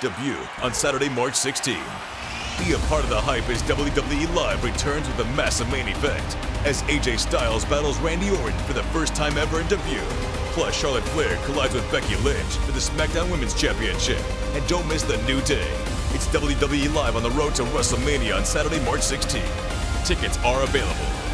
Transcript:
debut on Saturday, March 16. Be a part of the hype as WWE Live returns with a massive main event as AJ Styles battles Randy Orton for the first time ever in debut. Plus, Charlotte Flair collides with Becky Lynch for the SmackDown Women's Championship. And don't miss the New Day. It's WWE Live on the road to WrestleMania on Saturday, March 16. Tickets are available.